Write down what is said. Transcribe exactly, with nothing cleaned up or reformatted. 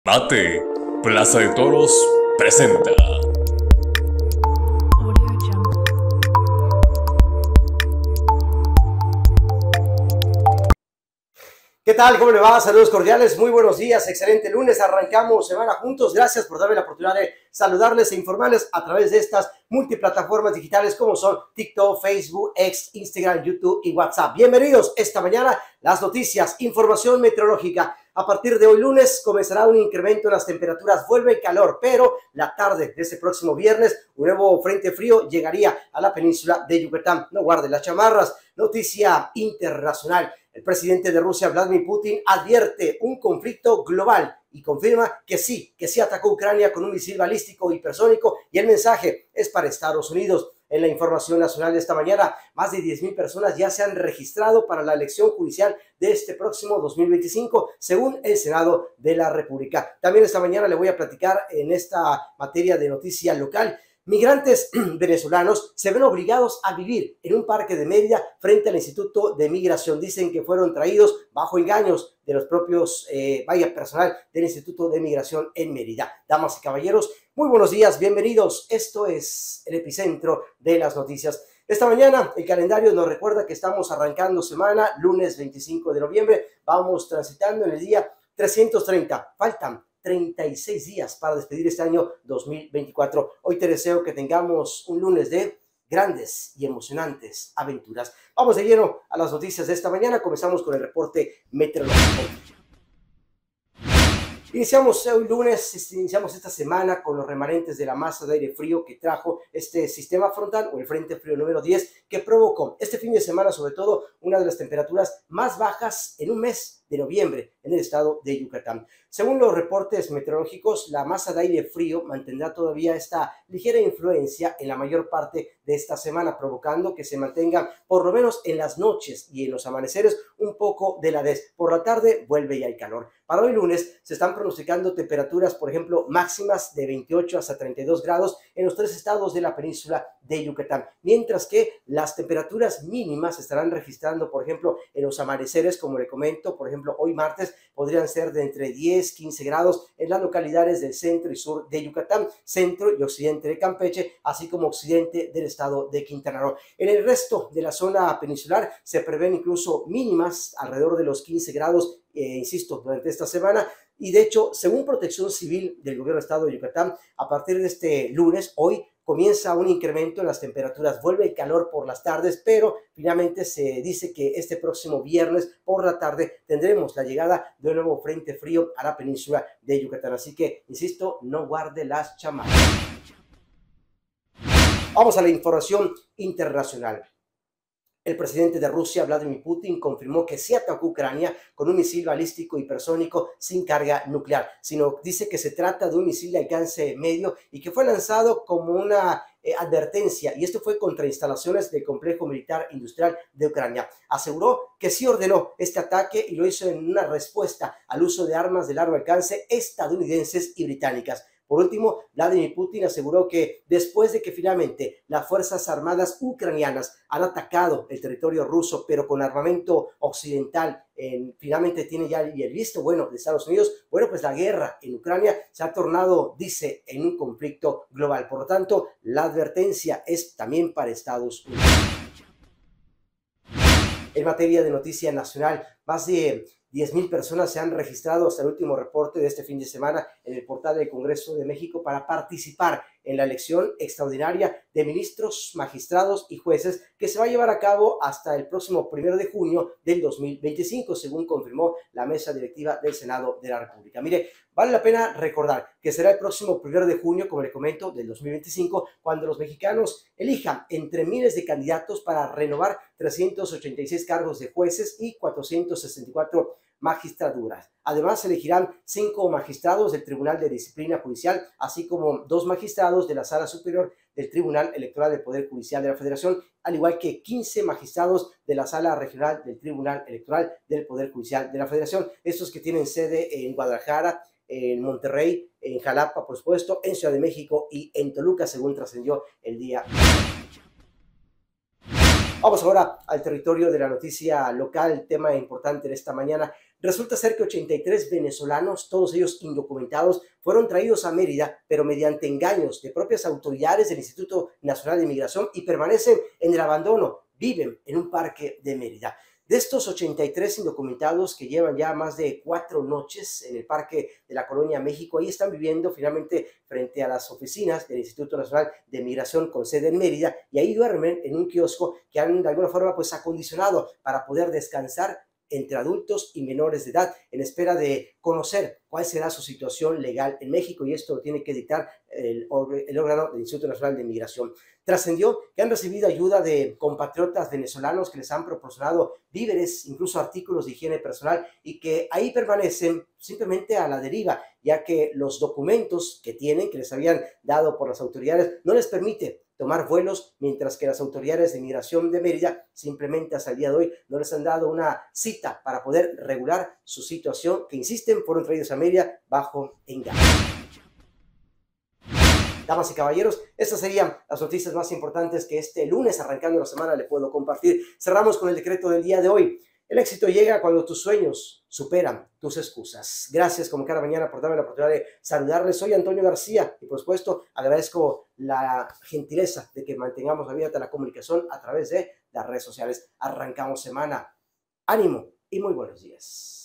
Mate, Plaza de Toros presenta. ¿Qué tal? ¿Cómo le va? Saludos cordiales, muy buenos días, excelente lunes, arrancamos semana juntos. Gracias por darme la oportunidad de saludarles e informarles a través de estas multiplataformas digitales como son TikTok, Facebook, X, Instagram, YouTube y WhatsApp. Bienvenidos esta mañana, las noticias, información meteorológica. A partir de hoy lunes comenzará un incremento en las temperaturas, vuelve el calor, pero la tarde de este próximo viernes un nuevo frente frío llegaría a la península de Yucatán. No guarde las chamarras. Noticia internacional. El presidente de Rusia, Vladimir Putin, advierte un conflicto global y confirma que sí, que sí atacó Ucrania con un misil balístico hipersónico y el mensaje es para Estados Unidos. En la información nacional de esta mañana, más de diez mil personas ya se han registrado para la elección judicial de este próximo dos mil veinticinco, según el Senado de la República. También esta mañana le voy a platicar en esta materia de noticia local. Migrantes venezolanos se ven obligados a vivir en un parque de Mérida frente al Instituto de Migración. Dicen que fueron traídos bajo engaños de los propios, eh, vaya, personal del Instituto de Migración en Mérida. Damas y caballeros, muy buenos días, bienvenidos. Esto es el epicentro de las noticias. Esta mañana el calendario nos recuerda que estamos arrancando semana, lunes veinticinco de noviembre. Vamos transitando en el día trescientos treinta. Faltan treinta y seis días para despedir este año dos mil veinticuatro. Hoy te deseo que tengamos un lunes de grandes y emocionantes aventuras. Vamos de lleno a las noticias de esta mañana. Comenzamos con el reporte meteorológico. Iniciamos hoy lunes, iniciamos esta semana con los remanentes de la masa de aire frío que trajo este sistema frontal o el frente frío número diez, que provocó este fin de semana sobre todo una de las temperaturas más bajas en un mes de noviembre en el estado de Yucatán. Según los reportes meteorológicos, la masa de aire frío mantendrá todavía esta ligera influencia en la mayor parte de esta semana, provocando que se mantenga por lo menos en las noches y en los amaneceres un poco de heladez. Por la tarde vuelve ya el calor. Para hoy lunes se están pronosticando temperaturas, por ejemplo, máximas de veintiocho hasta treinta y dos grados en los tres estados de la península de Yucatán, mientras que las temperaturas mínimas se estarán registrando, por ejemplo, en los amaneceres, como le comento, por ejemplo, hoy martes podrían ser de entre diez, quince grados en las localidades del centro y sur de Yucatán, centro y occidente de Campeche, así como occidente del estado de Quintana Roo. En el resto de la zona peninsular se prevén incluso mínimas alrededor de los quince grados, eh, insisto, durante esta semana. Y de hecho, según Protección Civil del gobierno del estado de Yucatán, a partir de este lunes, hoy, comienza un incremento en las temperaturas, vuelve el calor por las tardes, pero finalmente se dice que este próximo viernes por la tarde tendremos la llegada de un nuevo frente frío a la península de Yucatán. Así que, insisto, no guarde las chamarras. Vamos a la información internacional. El presidente de Rusia, Vladimir Putin, confirmó que sí atacó Ucrania con un misil balístico hipersónico sin carga nuclear, sino dice que se trata de un misil de alcance medio y que fue lanzado como una eh, advertencia, y esto fue contra instalaciones del complejo militar industrial de Ucrania. Aseguró que sí ordenó este ataque y lo hizo en una respuesta al uso de armas de largo alcance estadounidenses y británicas. Por último, Vladimir Putin aseguró que después de que finalmente las Fuerzas Armadas ucranianas han atacado el territorio ruso, pero con armamento occidental, eh, finalmente tiene ya el visto bueno de Estados Unidos, bueno, pues la guerra en Ucrania se ha tornado, dice, en un conflicto global. Por lo tanto, la advertencia es también para Estados Unidos. En materia de noticia nacional, más de diez mil personas se han registrado hasta el último reporte de este fin de semana en el portal del Congreso de México para participar en la elección extraordinaria de ministros, magistrados y jueces que se va a llevar a cabo hasta el próximo primero de junio del dos mil veinticinco, según confirmó la mesa directiva del Senado de la República. Mire, vale la pena recordar que será el próximo primero de junio, como le comento, del dos mil veinticinco, cuando los mexicanos elijan entre miles de candidatos para renovar trescientos ochenta y seis cargos de jueces y cuatrocientos sesenta y cuatro magistraturas. Además, se elegirán cinco magistrados del Tribunal de Disciplina Judicial, así como dos magistrados de la Sala Superior del Tribunal Electoral del Poder Judicial de la Federación, al igual que quince magistrados de la Sala Regional del Tribunal Electoral del Poder Judicial de la Federación. Estos que tienen sede en Guadalajara, en Monterrey, en Jalapa, por supuesto, en Ciudad de México y en Toluca, según trascendió el día. Vamos ahora al territorio de la noticia local, tema importante de esta mañana. Resulta ser que ochenta y tres venezolanos, todos ellos indocumentados, fueron traídos a Mérida, pero mediante engaños de propias autoridades del Instituto Nacional de Migración y permanecen en el abandono, viven en un parque de Mérida. De estos ochenta y tres indocumentados que llevan ya más de cuatro noches en el Parque de la Colonia México, ahí están viviendo finalmente frente a las oficinas del Instituto Nacional de Migración con sede en Mérida, y ahí duermen en un kiosco que han de alguna forma pues acondicionado para poder descansar entre adultos y menores de edad, en espera de conocer cuál será su situación legal en México, y esto lo tiene que dictar el, el órgano del Instituto Nacional de Migración. Trascendió que han recibido ayuda de compatriotas venezolanos que les han proporcionado víveres, incluso artículos de higiene personal, y que ahí permanecen simplemente a la deriva, ya que los documentos que tienen, que les habían dado por las autoridades, no les permite tomar vuelos, mientras que las autoridades de migración de Mérida simplemente hasta el día de hoy no les han dado una cita para poder regular su situación, que insisten, fueron traídos a Mérida bajo engaño. Damas y caballeros, estas serían las noticias más importantes que este lunes, arrancando la semana, le puedo compartir. Cerramos con el decreto del día de hoy. El éxito llega cuando tus sueños superan tus excusas. Gracias como cada mañana por darme la oportunidad de saludarles. Soy Antonio García y por supuesto agradezco la gentileza de que mantengamos abierta la comunicación a través de las redes sociales. Arrancamos semana. Ánimo y muy buenos días.